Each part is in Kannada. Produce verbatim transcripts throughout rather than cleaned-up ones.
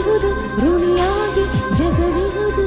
ಜಗವಿಹುದು ಋಣಿಯಾಗಿ ಜಗವಿಹುದು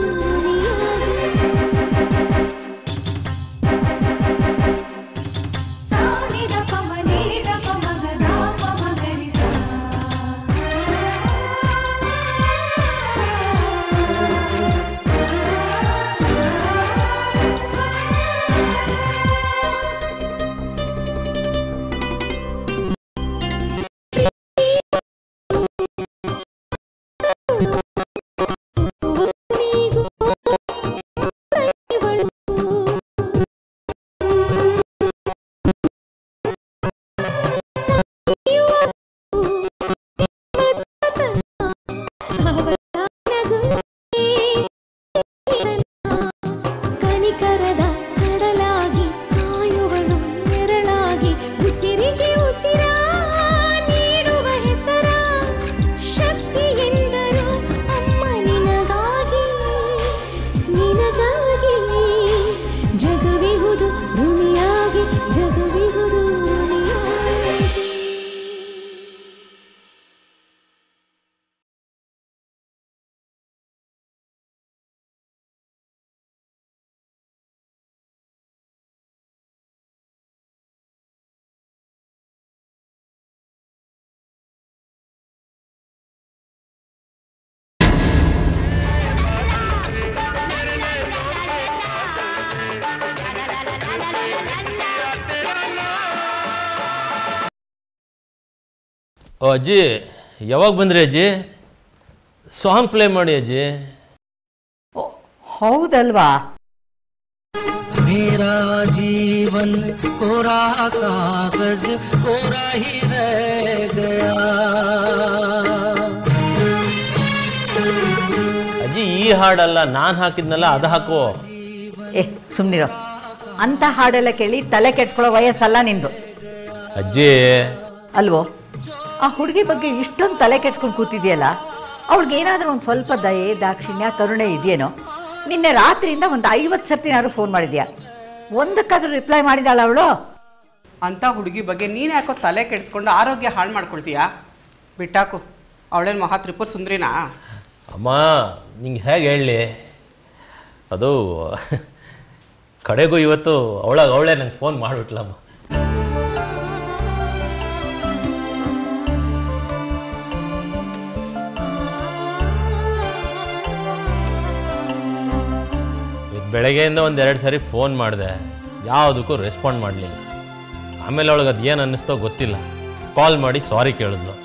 ಓ ಅಜ್ಜಿ ಯಾವಾಗ ಬಂದ್ರಿ ಅಜ್ಜಿ? ಸಾಂಗ್ ಪ್ಲೇ ಮಾಡಿ ಅಜ್ಜಿ. ಹೌದಲ್ವಾ? मेरा जीवन कोरा कागज कोरा ही रह गया. ಅಜ್ಜಿ ಈ ಹಾಡಲ್ಲ, ನಾನು ಹಾಕಿದ್ನಲ್ಲ ಅದು ಹಾಕೋ. ಏ ಸುಮ್ಮನಿರೋ, ಅಂತ ಹಾಡೆಲ್ಲ ಕೇಳಿ ತಲೆ ಕೆಡ್ಸ್ಕೊಳ್ಳೋ ವಯಸ್ಸಲ್ಲ ನಿಂದು. ಅಜ್ಜಿ ಅಲ್ವೋ, ಆ ಹುಡುಗಿ ಬಗ್ಗೆ ಇಷ್ಟೊಂದು ತಲೆ ಕೆಡ್ಸ್ಕೊಂಡು ಕೂತಿದ್ಯಲ್ಲ, ಅವಳಿಗೆ ಏನಾದರೂ ಒಂದು ಸ್ವಲ್ಪ ದಯೆ ದಾಕ್ಷಿಣ್ಯ ಕರುಣೆ ಇದೆಯೇನೋ? ನಿನ್ನೆ ರಾತ್ರಿಯಿಂದ ಒಂದು ಐವತ್ತು ಸರ್ತಿನಾದ್ರು ಫೋನ್ ಮಾಡಿದ್ಯಾ, ಒಂದಕ್ಕಾದ್ರೂ ರಿಪ್ಲೈ ಮಾಡಿದಾಳ ಅವಳು? ಅಂತ ಹುಡುಗಿ ಬಗ್ಗೆ ನೀನು ಯಾಕೋ ತಲೆ ಕೆಡಿಸ್ಕೊಂಡು ಆರೋಗ್ಯ ಹಾಳು ಮಾಡ್ಕೊಳ್ತೀಯಾ? ಬಿಟ್ಟಾಕು, ಅವಳೇನು ಮಹಾ ತ್ರಿಪುರ ಸುಂದ್ರಿನಾ? ಅಮ್ಮ ನಿಂಗೆ ಹೇಗೆ ಹೇಳಲಿ, ಅದು ಕಡೆಗೂ ಇವತ್ತು ಅವಳಾಗ ಅವಳೇ ನಂಗೆ ಫೋನ್ ಮಾಡಿಬಿಟ್ಲಮ್ಮ. ಬೆಳಗ್ಗೆಯಿಂದ ಒಂದು ಎರಡು ಸಾರಿ ಫೋನ್ ಮಾಡಿದೆ, ಯಾವುದಕ್ಕೂ ರೆಸ್ಪಾಂಡ್ ಮಾಡಲಿಲ್ಲ. ಆಮೇಲೆ ಅವಳಿಗೆ ಅದು ಏನು ಅನ್ನಿಸ್ತೋ ಗೊತ್ತಿಲ್ಲ, ಕಾಲ್ ಮಾಡಿ ಸಾರಿ ಕೇಳಿದ್ಲು.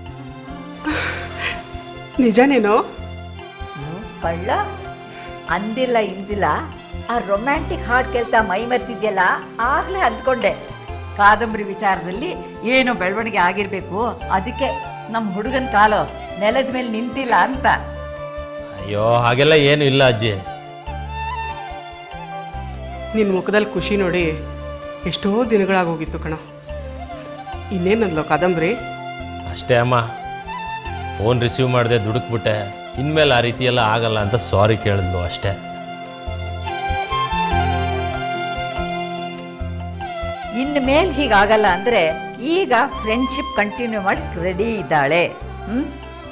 ನಿಜನೇನೋ? ಕಳ್ಳ ಅಂದಿಲ್ಲ ಇಂದಿಲ್ಲ, ಆ ರೊಮ್ಯಾಂಟಿಕ್ ಹಾಡು ಕೇಳ್ತಾ ಮೈ ಮರ್ತಿದ್ಯಲ್ಲ, ಆಗಲೇ ಅಂದ್ಕೊಂಡೆ ಕಾದಂಬರಿ ವಿಚಾರದಲ್ಲಿ ಏನೋ ಬೆಳವಣಿಗೆ ಆಗಿರಬೇಕು, ಅದಕ್ಕೆ ನಮ್ಮ ಹುಡುಗನ ಕಾಲು ನೆಲದ ಮೇಲೆ ನಿಂತಿಲ್ಲ ಅಂತ. ಅಯ್ಯೋ ಹಾಗೆಲ್ಲ ಏನು ಇಲ್ಲ ಅಜ್ಜಿ. ನಿನ್ನ ಮುಖದಲ್ಲಿ ಖುಷಿ ನೋಡಿ ಎಷ್ಟೋ ದಿನಗಳಾಗೋಗಿತ್ತು ಕಣ. ಇನ್ನೇನಂದ್ಲೋ ಕಾದಂಬರಿ? ಅಷ್ಟೇ ಅಮ್ಮ, ಫೋನ್ ರಿಸೀವ್ ಮಾಡಿದೆ, ದುಡುಕ್ಬಿಟ್ಟೆ, ಇನ್ಮೇಲೆ ಆ ರೀತಿ ಎಲ್ಲ ಆಗಲ್ಲ ಅಂತ ಸಾರಿ ಕೇಳಿದ್ಲು ಅಷ್ಟೇ. ಇನ್ನು ಮೇಲೆ ಹೀಗಾಗಲ್ಲ ಅಂದರೆ ಈಗ ಫ್ರೆಂಡ್ಶಿಪ್ ಕಂಟಿನ್ಯೂ ಮಾಡಿ ರೆಡಿ ಇದ್ದಾಳೆ. ಹ್ಞೂ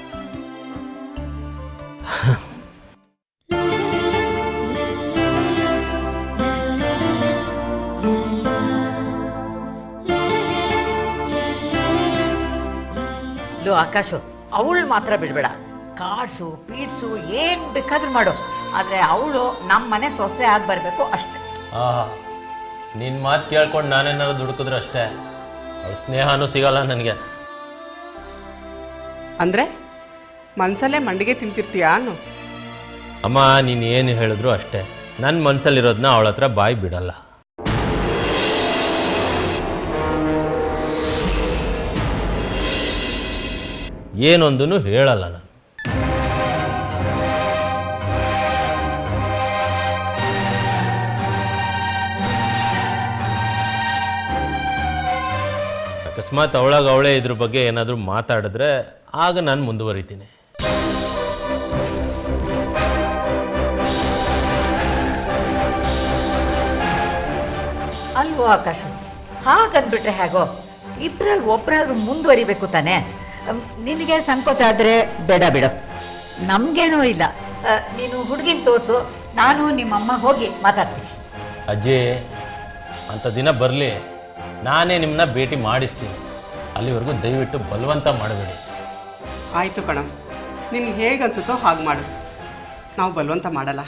ಆಕಾಶು, ಅವಳು ಮಾತ್ರ ಬಿಡಬೇಡ. ಕಾರ್ಡ್ಸು ಪೀಡ್ಸು ಏನು ಬೇಕಾದ್ರೂ ಮಾಡು, ಆದರೆ ಅವಳು ನಮ್ಮ ಮನೆ ಸೊಸೆ ಆಗಿ ಬರಬೇಕು ಅಷ್ಟೇ. ಆ ನಿನ್ನ ಮಾತು ಕೇಳ್ಕೊಂಡು ನಾನೇನಾದ್ರು ದುಡುಕಿದ್ರೆ ಅಷ್ಟೇ, ಅವಳ ಸ್ನೇಹನೂ ಸಿಗಲ್ಲ ನನಗೆ. ಅಂದರೆ ಮನಸಲ್ಲೇ ಮಂಡಿಗೆ ತಿಂತಿರ್ತೀಯಾ ಅನ್ನು? ಅಮ್ಮ ನೀನು ಏನು ಹೇಳಿದ್ರು ಅಷ್ಟೇ, ನನ್ನ ಮನಸ್ಸಲ್ಲಿರೋದನ್ನ ಅವಳ ಹತ್ರ ಬಾಯಿ ಬಿಡಲ್ಲ. ಏನೊಂದೂ ಹೇಳಲ್ಲ ನಾನು. ಅಕಸ್ಮಾತ್ ಅವಳಾಗ ಅವಳೇ ಇದ್ರ ಬಗ್ಗೆ ಏನಾದರೂ ಮಾತಾಡಿದ್ರೆ ಆಗ ನಾನು ಮುಂದುವರಿತೀನಿ. ಅಲ್ವೋ ಆಕಾಶ, ಹಾಗಂದ್ಬಿಟ್ರೆ ಹೇಗೋ, ಇಬ್ಬರಲ್ಲಿ ಒಬ್ಬರಾದ್ರೂ ಮುಂದುವರಿಬೇಕು ತಾನೆ. ನಿನಗೆ ಸಂಕೋಚ ಆದರೆ ಬೇಡ ಬಿಡು. ನಮಗೇನೂ ಇಲ್ಲ. ನೀನು ಹುಡುಗಿನ ತೋರಿಸು, ನಾನು ನಿಮ್ಮಮ್ಮ ಹೋಗಿ ಮಾತಾಡ್ತೀನಿ. ಅಜ್ಜಿ, ಅಂಥ ದಿನ ಬರಲಿ, ನಾನೇ ನಿಮ್ಮನ್ನ ಭೇಟಿ ಮಾಡಿಸ್ತೀನಿ. ಅಲ್ಲಿವರೆಗೂ ದಯವಿಟ್ಟು ಬಲವಂತ ಮಾಡಬೇಡಿ. ಆಯಿತು ಕಣ, ನಿನಗೆ ಹೇಗೆ ಅನಿಸುತ್ತೋ ಹಾಗೆ ಮಾಡು, ನಾವು ಬಲವಂತ ಮಾಡಲ್ಲ.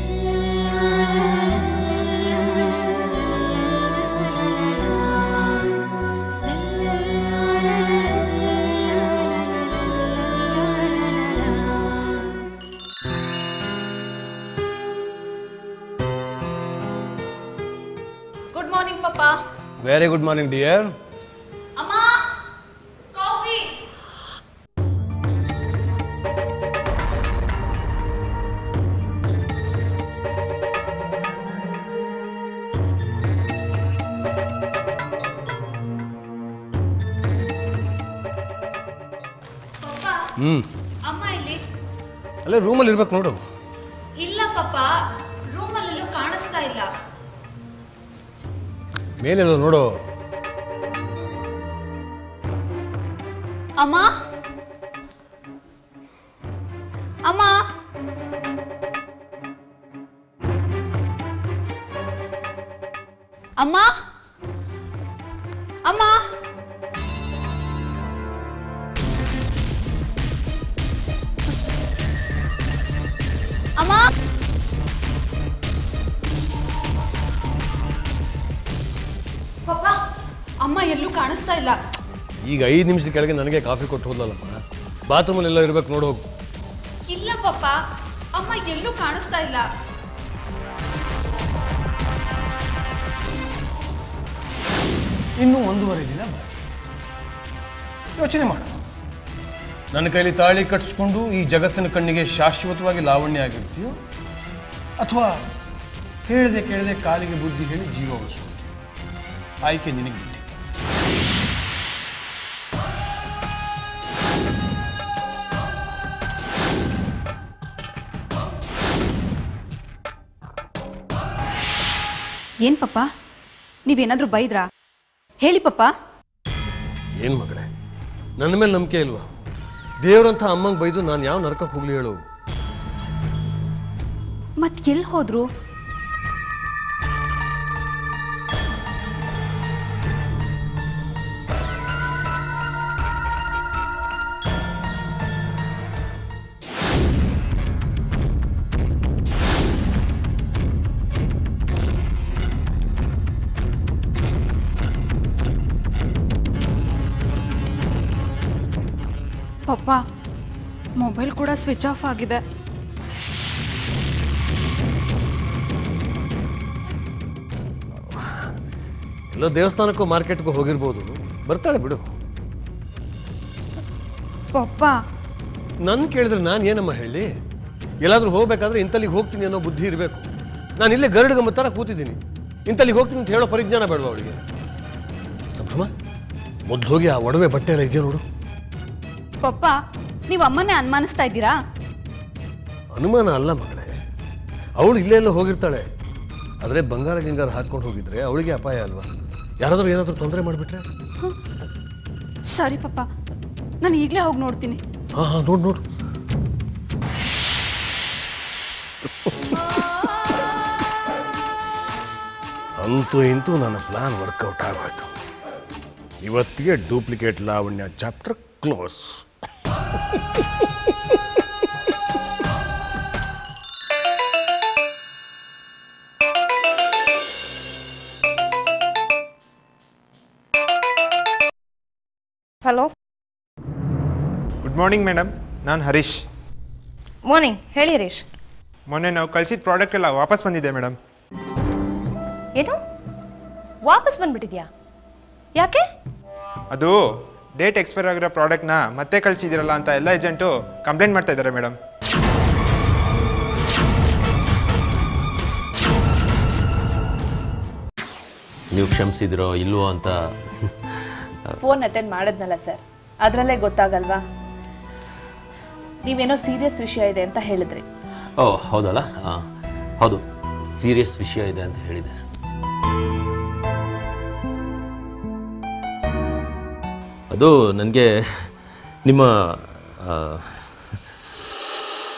Good morning papa. Very good morning dear. ಅಮ್ಮ, ಕಾಫಿ. ಪಪ್ಪಾ, ಹ್ಮ್ ಅಮ್ಮ ಇಲ್ಲಿ? ಅಲ್ಲೇ ರೂಮಲ್ಲಿ ಇರ್ಬೇಕು ನೋಡು. ಇಲ್ಲ ಪಪ್ಪಾ, ರೂಮಲ್ಲೆಲ್ಲೂ ಕಾಣಿಸ್ತಾ ಇಲ್ಲ. ಮೇಲೆಲ್ಲ ನೋಡು. ಅಮ್ಮ, ಅಮ್ಮ, ಅಮ್ಮ, ಅಮ್ಮ, ಅಮ್ಮ. ಪಪ್ಪ, ಅಮ್ಮ ಎಲ್ಲೂ ಕಾಣಿಸ್ತಾ ಇಲ್ಲ. ಈಗ ಐದು ನಿಮಿಷದ ಕೆಳಗೆ ನನಗೆ ಕಾಫಿ ಕೊಟ್ಟು ಹೋದ್ಲಲ್ಲಮ್ಮ. ಬಾತ್ರೂಮಲ್ಲಿ ಎಲ್ಲ ಇರ್ಬೇಕು ನೋಡು. ಹೋಗು. ಇಲ್ಲ ಪಪ್ಪ, ಅಮ್ಮ ಎಲ್ಲೂ ಕಾಣಿಸ್ತಾ ಇಲ್ಲ. ಇನ್ನೂ ಒಂದೂವರೆ ದಿನ ಯೋಚನೆ ಮಾಡು. ನನ್ನ ಕೈಲಿ ತಾಳಿ ಕಟ್ಟಿಸ್ಕೊಂಡು ಈ ಜಗತ್ತಿನ ಕಣ್ಣಿಗೆ ಶಾಶ್ವತವಾಗಿ ಲಾವಣ್ಯ ಆಗಿರ್ತೀಯೋ, ಅಥವಾ ಹೇಳದೆ ಕೇಳದೆ ಕಾಲಿಗೆ ಬುದ್ಧಿ ಹೇಳಿ ಜೀವ ಉಳಿಸ್ಕೊಳ್ತೀಯೋ. ಆಯ್ಕೆ ನಿನಗೆ ಬಿಟ್ಟಿದ್ದು. ಏನ್ ಪಪ್ಪ, ನೀವೇನಾದ್ರೂ ಬೈದ್ರಾ? ಹೇಳಿ ಪಪ್ಪ. ಏನು ಮಗಳೇ, ನನ್ನ ಮೇಲೆ ನಂಬಿಕೆ ಇಲ್ವಾ? ದೇವ್ರಂಥ ಅಮ್ಮಂಗೆ ಬೈದು ನಾನು ಯಾವ ನರಕಕ್ಕೆ ಹೋಗ್ಲಿ ಹೇಳು? ಮತ್ ಎಲ್ಲಿ ಹೋದ್ರು? ಪಪ್ಪ, ಮೊಬೈಲ್ ಕೂಡ ಸ್ವಿಚ್ ಆಫ್ ಆಗಿದೆ. ಎಲ್ಲ ದೇವಸ್ಥಾನಕ್ಕೂ ಮಾರ್ಕೆಟ್ಗೂ ಹೋಗಿರ್ಬೋದು, ಬರ್ತಾಳೆ ಬಿಡು. ಪಪ್ಪ, ನನ್ನ ಕೇಳಿದ್ರೆ ನಾನು ಏನಮ್ಮ ಹೇಳಿ? ಎಲ್ಲಾದ್ರೂ ಹೋಗ್ಬೇಕಾದ್ರೆ ಇಂತಲ್ಲಿಗೆ ಹೋಗ್ತೀನಿ ಅನ್ನೋ ಬುದ್ಧಿ ಇರಬೇಕು. ನಾನು ಇಲ್ಲೇ ಗರುಡ್ಗಂಬ ಥರ ಕೂತಿದ್ದೀನಿ, ಇಂತಲ್ಲಿಗೆ ಹೋಗ್ತೀನಿ ಅಂತ ಹೇಳೋ ಪರಿಜ್ಞಾನ ಬೇಡವಾ ಅವಳಿಗೆ? ಸಂಭ್ರಮ, ಮೊದಲು ಹೋಗಿ ಆ ಒಡವೆ ಬಟ್ಟೆ ಎಲ್ಲ ಇದೆಯಾ ನೋಡು. ಪಪ್ಪ, ನೀವು ಅಮ್ಮನೇ ಅನುಮಾನಿಸ್ತಾ ಇದ್ದೀರಾ? ಅನುಮಾನ ಅಲ್ಲ ಮಗಳೇ, ಅವಳು ಇಲ್ಲೇ ಎಲ್ಲ ಹೋಗಿರ್ತಾಳೆ. ಆದರೆ ಬಂಗಾರ ಗಿಂಗಾರ ಹಾಕ್ಕೊಂಡು ಹೋಗಿದ್ರೆ ಅವಳಿಗೆ ಅಪಾಯ ಅಲ್ವಾ? ಯಾರಾದರೂ ಏನಾದರೂ ತೊಂದರೆ ಮಾಡಿಬಿಟ್ರೆ? ಸರಿ ಪಪ್ಪ, ನಾನು ಈಗಲೇ ಹೋಗಿ ನೋಡ್ತೀನಿ. ಹಾಂ ಹಾಂ, ನೋಡು ನೋಡು. ಅಂತೂ ಇಂತೂ ನನ್ನ ಪ್ಲಾನ್ ವರ್ಕೌಟ್ ಆಗೋಯ್ತು. ಇವತ್ತಿಗೆ duplicate Lavanya chapter close. Hello, good morning madam, ನಾನು ಹರೀಶ್. ಮಾರ್ನಿಂಗ್. ಹೇಳಿ ಹರೀಶ್. ಮೊನ್ನೆ ನಾವು ಕಳಿಸಿದ ಪ್ರಾಡಕ್ಟ್ ಎಲ್ಲ ವಾಪಸ್ ಬಂದಿದೆ ಮೇಡಮ್. ಏನು, ವಾಪಸ್ ಬಂದ್ಬಿಟ್ಟಿದ್ಯಾ? ಯಾಕೆ? ಅದು ಡೇಟ್ ಎಕ್ಸ್ಪೈರ್ ಆಗಿರೋ ಪ್ರಾಡಕ್ಟ್ನ ಮತ್ತೆ ಕಳಿಸಿದಿರಲ್ಲ ಅಂತ ಎಲ್ಲ ಏಜೆಂಟು ಕಂಪ್ಲೇಂಟ್ ಮಾಡ್ತಾ ಇದ್ದಾರೆ ಮೇಡಮ್. ನೀವು ಕ್ಷಮಿಸಿದ್ರೋ ಇಲ್ವೋ ಅಂತ ಫೋನ್ ಅಟೆಂಡ್ ಮಾಡಿದ್ನಲ್ಲ ಸರ್, ಅದರಲ್ಲೇ ಗೊತ್ತಾಗಲ್ವಾ? ನೀವೇನೋ ಸೀರಿಯಸ್ ವಿಷಯ ಇದೆ ಅಂತ ಹೇಳಿದ್ರಿ. ಓ ಹೌದಲ್ಲ, ಹಾಂ ಹೌದು, ಸೀರಿಯಸ್ ವಿಷಯ ಇದೆ ಅಂತ ಹೇಳಿದೆ. ಅದು ನನಗೆ ನಿಮ್ಮ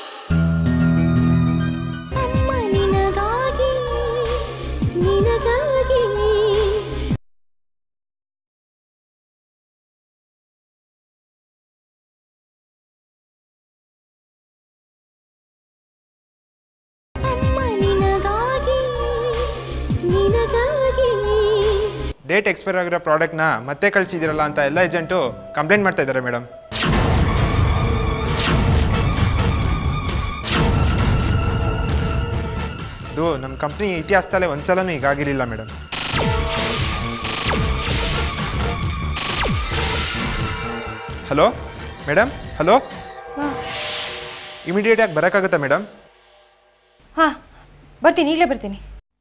ಡೇಟ್ ಎಕ್ಸ್ಪೈರ್ ಆಗಿರೋ ಪ್ರಾಡಕ್ಟ್ನ ಮತ್ತೆ ಕಳಿಸಿದಿರಲ್ಲ ಅಂತ ಎಲ್ಲ ಏಜೆಂಟು ಕಂಪ್ಲೇಂಟ್ ಮಾಡ್ತಾ ಇದ್ದಾರೆ ಮೇಡಮ್. ಇದು ನಮ್ಮ ಕಂಪ್ನಿ ಇತಿಹಾಸದಲ್ಲೇ ಒಂದ್ಸಲನೂ ಹೀಗಾಗಿರಲಿಲ್ಲ ಮೇಡಮ್. ಹಲೋ ಮೇಡಮ್, ಹಲೋ, ಇಮಿಡಿಯೇಟಾಗಿ ಬರೋಕ್ಕಾಗುತ್ತಾ ಮೇಡಮ್? ಹಾಂ ಬರ್ತೀನಿ, ಈಗಲೇ ಬರ್ತೀನಿ.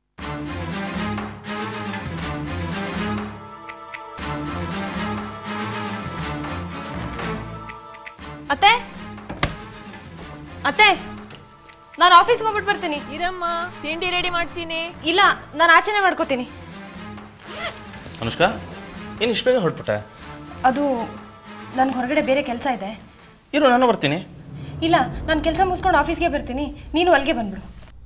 ಅತ್ತೆ ಅತ್ತೆ ನಾನು ಆಫೀಸ್ಗೆ ಹೋಗ್ಬಿಟ್ಟು ಬರ್ತೀನಿ. ಇರಮ್ಮ, ತಿಂಡಿ ರೆಡಿ ಮಾಡ್ತೀನಿ. ಇಲ್ಲ, ನಾನು ಆಚೆನೆ ಮಾಡ್ಕೋತೀನಿ. ಅನುಷ್ಕಾ, ಏನು ಇಷ್ಟು ಬೇಗ ಹೊರಟ್ಬಿಟ್ಟೆ? ಅದು ನನಗೆ ಹೊರಗಡೆ ಬೇರೆ ಕೆಲಸ ಇದೆ. ಇರು, ನಾನು ಬರ್ತೀನಿ. ಇಲ್ಲ, ನಾನು ಕೆಲಸ ಮುಗಿಸ್ಕೊಂಡು ಆಫೀಸ್ಗೆ ಬರ್ತೀನಿ, ನೀನು ಅಲ್ಲಿಗೆ ಬಂದ್ಬಿಡು.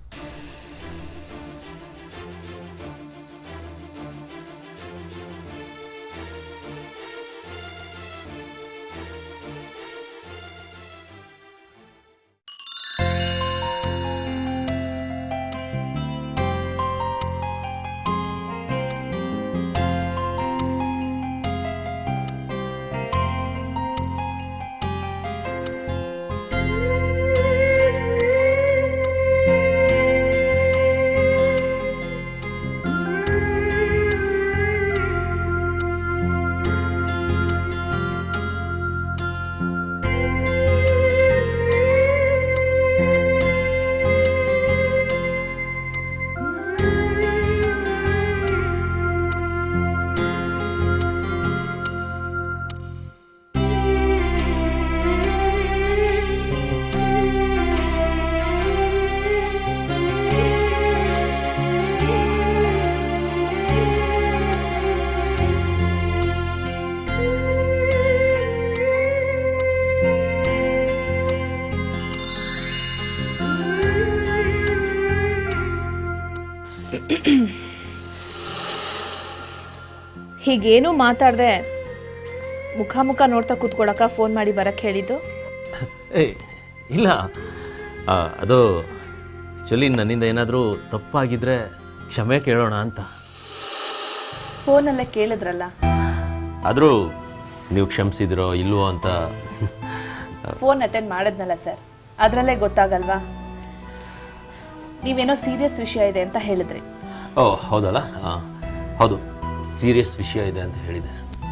ಹೀಗೇನು ಮಾತಾಡದೆ ಮುಖ ಮುಖ ನೋಡ್ತಾ ಕೂತ್ಕೊಳಕ ಫೋನ್ ಮಾಡಿ ಬರಕ್ಕೆ ಹೇಳಿದ್ದು? ಏಯ್ ಇಲ್ಲ, ಅದು ಆ್ಯಕ್ಚುಲಿ ನನ್ನಿಂದ ಏನಾದರೂ ತಪ್ಪಾಗಿದ್ದರೆ ಕ್ಷಮೆ ಕೇಳೋಣ ಅಂತ. ಫೋನಲ್ಲೇ ಕೇಳಿದ್ರಲ್ಲ. ಆದರೂ ನೀವು ಕ್ಷಮಿಸಿದ್ರೋ ಇಲ್ವೋ ಅಂತ. ಫೋನ್ ಅಟೆಂಡ್ ಮಾಡಿದ್ನಲ್ಲ ಸರ್, ಅದರಲ್ಲೇ ಗೊತ್ತಾಗಲ್ವಾ? ನೀವೇನೋ ಸೀರಿಯಸ್ ವಿಷಯ ಇದೆ ಅಂತ ಹೇಳಿದ್ರಿ. ಓ ಹೌದಲ್ಲ, ಹಾಂ ಹೌದು, ಸೀರಿಯಸ್ ವಿಷಯ ಇದೆ ಅಂತ ಹೇಳಿದೆ.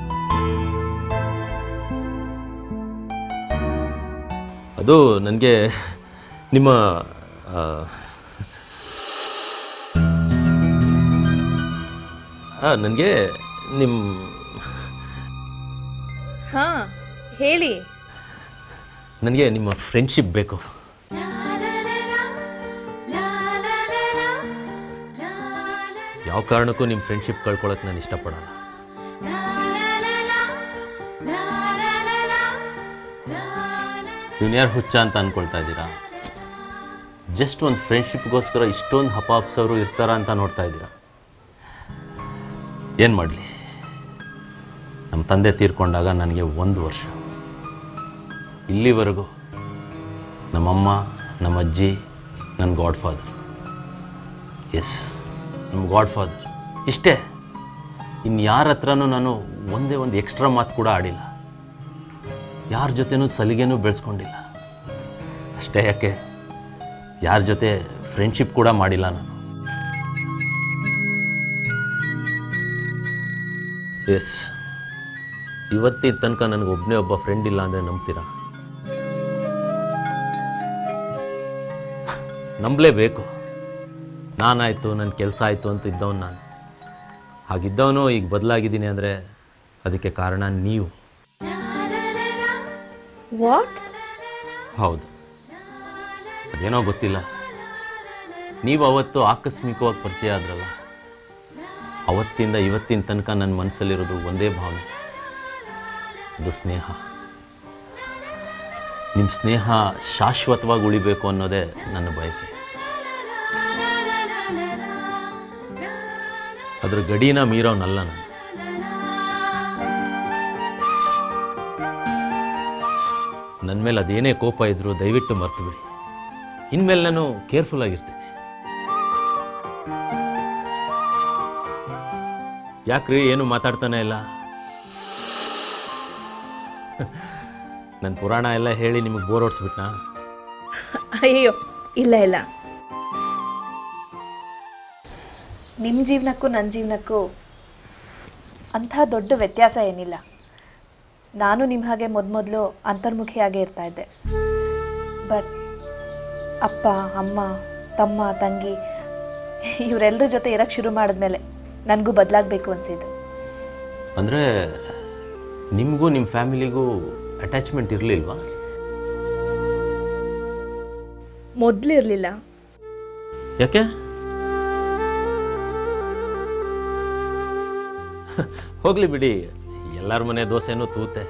ಅದು ನನಗೆ ನಿಮ್ಮ ನನಗೆ ನಿಮ್ಮ ಹಾಂ ಹೇಳಿ. ನನಗೆ ನಿಮ್ಮ ಫ್ರೆಂಡ್ಶಿಪ್ ಬೇಕು. ಯಾವ ಕಾರಣಕ್ಕೂ ನಿಮ್ಮ ಫ್ರೆಂಡ್ಶಿಪ್ ಕಳ್ಕೊಳ್ಳೋಕೆ ನಾನು ಇಷ್ಟಪಡಲ್ಲ. ಇವ್ನು ಯಾರು ಹುಚ್ಚ ಅಂತ ಅಂದ್ಕೊಳ್ತಾ ಇದ್ದೀರಾ? ಜಸ್ಟ್ ಒಂದು ಫ್ರೆಂಡ್ಶಿಪ್ಗೋಸ್ಕರ ಇಷ್ಟೊಂದು ಹಪಾಪ್ಸವರು ಇರ್ತಾರ ಅಂತ ನೋಡ್ತಾ ಇದ್ದೀರಾ? ಏನು ಮಾಡಲಿ, ನಮ್ಮ ತಂದೆ ತೀರ್ಕೊಂಡಾಗ ನನಗೆ ಒಂದು ವರ್ಷ. ಇಲ್ಲಿವರೆಗೂ ನಮ್ಮಮ್ಮ, ನಮ್ಮ ಅಜ್ಜಿ, ನನ್ನ ಗಾಡ್ ಫಾದರ್, ಎಸ್ ನಮ್ಮ ಗಾಡ್ ಫಾದರ್, ಇಷ್ಟೇ. ಇನ್ನು ಯಾರ ಹತ್ರನೂ ನಾನು ಒಂದೇ ಒಂದು ಎಕ್ಸ್ಟ್ರಾ ಮಾತು ಕೂಡ ಆಡಿಲ್ಲ. ಯಾರ ಜೊತೆನೂ ಸಲಿಗೆನೂ ಬೆಳೆಸ್ಕೊಂಡಿಲ್ಲ. ಅಷ್ಟೇ ಯಾಕೆ, ಯಾರ ಜೊತೆ ಫ್ರೆಂಡ್ಶಿಪ್ ಕೂಡ ಮಾಡಿಲ್ಲ ನಾನು. ಎಸ್, ಇವತ್ತಿನ ತನಕ ನನಗೆ ಒಬ್ಬನೇ ಒಬ್ಬ ಫ್ರೆಂಡ್ ಇಲ್ಲ ಅಂದರೆ ನಂಬ್ತೀರಾ? ನಂಬಲೇಬೇಕು. ನಾನಾಯಿತು, ನನ್ನ ಕೆಲಸ ಆಯಿತು ಅಂತ ಇದ್ದವನು ನಾನು. ಹಾಗಿದ್ದವನು ಈಗ ಬದಲಾಗಿದ್ದೀನಿ ಅಂದರೆ ಅದಕ್ಕೆ ಕಾರಣ ನೀವು. ವಾಟ್? ಹೌದು, ಅದೇನೋ ಗೊತ್ತಿಲ್ಲ. ನೀವು ಅವತ್ತು ಆಕಸ್ಮಿಕವಾಗಿ ಪರಿಚಯ ಆದ್ರಲ್ಲ, ಅವತ್ತಿಂದ ಇವತ್ತಿನ ತನಕ ನನ್ನ ಮನಸ್ಸಲ್ಲಿರೋದು ಒಂದೇ ಭಾವನೆ, ಅದು ಸ್ನೇಹ. ನಿಮ್ಮ ಸ್ನೇಹ ಶಾಶ್ವತವಾಗಿ ಉಳಿಬೇಕು ಅನ್ನೋದೇ ನನ್ನ ಬಯಕೆ. ಅದ್ರ ಗಡಿನ ಮೀರೋನಲ್ಲ ನಾನು. ನನ್ನ ಮೇಲೆ ಅದೇನೇ ಕೋಪ ಇದ್ದರೂ ದಯವಿಟ್ಟು ಮರ್ತು ಬಿಡಿ. ಇನ್ಮೇಲೆ ನಾನು ಕೇರ್ಫುಲ್ ಆಗಿರ್ತೀನಿ. ಯಾಕ್ರಿ ಏನು ಮಾತಾಡ್ತಾನೆ ಇಲ್ಲ? ನನ್ನ ಪುರಾಣ ಎಲ್ಲ ಹೇಳಿ ನಿಮಗೆ ಬೋರ್ ಹೊಡ್ಸ್ಬಿಟ್ನಾ? ಅಯ್ಯೋ ಇಲ್ಲ ಇಲ್ಲ, ನಿಮ್ಮ ಜೀವನಕ್ಕೂ ನನ್ನ ಜೀವನಕ್ಕೂ ಅಂಥ ದೊಡ್ಡ ವ್ಯತ್ಯಾಸ ಏನಿಲ್ಲ. ನಾನು ನಿಮ್ಮ ಹಾಗೆ ಮೊದಮೊದಲು ಅಂತರ್ಮುಖಿಯಾಗೇ ಇರ್ತಾ ಇದ್ದೆ. ಬಟ್ ಅಪ್ಪ ಅಮ್ಮ ತಮ್ಮ ತಂಗಿ ಇವರೆಲ್ಲರ ಜೊತೆ ಇರೋಕ್ಕೆ ಶುರು ಮಾಡಿದ್ಮೇಲೆ ನನಗೂ ಬದಲಾಗಬೇಕು ಅನಿಸಿದ್ದು. ಅಂದರೆ ನಿಮಗೂ ನಿಮ್ಮ ಫ್ಯಾಮಿಲಿಗೂ ಅಟ್ಯಾಚ್ಮೆಂಟ್ ಇರಲಿಲ್ವಾ? ಮೊದಲು ಇರಲಿಲ್ಲ. ಯಾಕೆ? ಹೋಗಲಿ ಬಿಡಿ, ಎಲ್ಲರ ಮನೆ ದೋಸೆನೂ ತೂತೆ.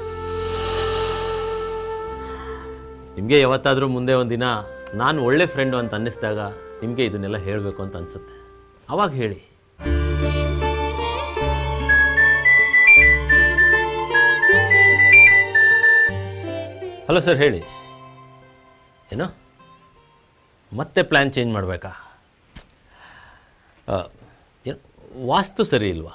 ನಿಮಗೆ ಯಾವತ್ತಾದರೂ ಮುಂದೆ ಒಂದಿನ ನಾನು ಒಳ್ಳೆ ಫ್ರೆಂಡು ಅಂತ ಅನ್ನಿಸಿದಾಗ ನಿಮಗೆ ಇದನ್ನೆಲ್ಲ ಹೇಳಬೇಕು ಅಂತ ಅನಿಸುತ್ತೆ. ಅವಾಗ ಹೇಳಿ. ಹಲೋ ಸರ್, ಹೇಳಿ. ಏನು ಮತ್ತೆ ಪ್ಲ್ಯಾನ್ ಚೇಂಜ್ ಮಾಡಬೇಕಾ? ಏನು ವಾಸ್ತು ಸರಿ ಇಲ್ವಾ?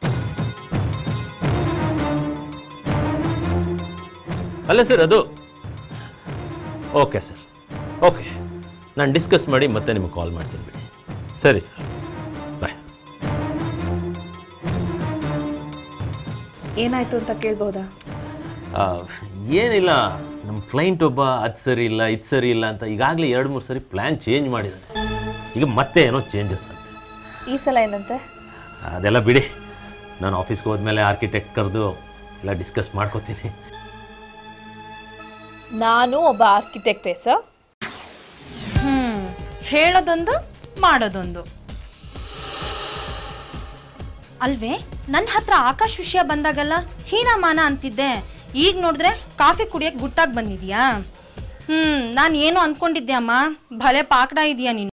ಅಲ್ಲ ಸರ್, ಅದು ಓಕೆ ಸರ್, ಓಕೆ, ನಾನು ಡಿಸ್ಕಸ್ ಮಾಡಿ ಮತ್ತೆ ನಿಮಗೆ ಕಾಲ್ ಮಾಡ್ತೀನಿ ಬಿಡಿ. ಸರಿ ಸರ್, ಬಾಯ್. ಏನಾಯಿತು ಅಂತ ಕೇಳ್ಬೋದಾ? ಏನಿಲ್ಲ, ನಮ್ಮ ಕ್ಲೈಂಟ್ ಒಬ್ಬ ಅದು ಸರಿ ಇಲ್ಲ ಇದು ಸರಿ ಇಲ್ಲ ಅಂತ ಈಗಾಗಲೇ ಎರಡು ಮೂರು ಸರಿ ಪ್ಲ್ಯಾನ್ ಚೇಂಜ್ ಮಾಡಿದ್ದಾನೆ. ಈಗ ಮತ್ತೆ ಏನೋ ಚೇಂಜಸ್ ಅಂತೆ. ಈ ಸಲ ಏನಂತೆ? ಅದೆಲ್ಲ ಬಿಡಿ, ನಾನು ಆಫೀಸ್ಗೆ ಹೋದ್ಮೇಲೆ ಆರ್ಕಿಟೆಕ್ಟ್ ಕರೆದು ಎಲ್ಲ ಡಿಸ್ಕಸ್ ಮಾಡ್ಕೋತೀನಿ. ನಾನು ಒಬ್ಬ ಆರ್ಕಿಟೆಕ್ಟೇ ಸರ್. ಹ್ಞೂ, ಹೇಳೋದೊಂದು ಮಾಡೋದೊಂದು ಅಲ್ವೇ? ನನ್ನ ಹತ್ರ ಆಕಾಶ್ ವಿಷಯ ಬಂದಾಗಲ್ಲ ಹೀನಾಮಾನ ಅಂತಿದ್ದೆ. ಈಗ ನೋಡಿದ್ರೆ ಕಾಫಿ ಕುಡಿಯೋಕ್ಕೆ ಗುಟ್ಟಾಗಿ ಬಂದಿದ್ಯಾ? ಹ್ಞೂ, ನಾನು ಏನೋ ಅಂದ್ಕೊಂಡಿದ್ದೆ ಅಮ್ಮ, ಭಲೆ ಪಾಕಡ ಇದೆಯಾ ನೀನು.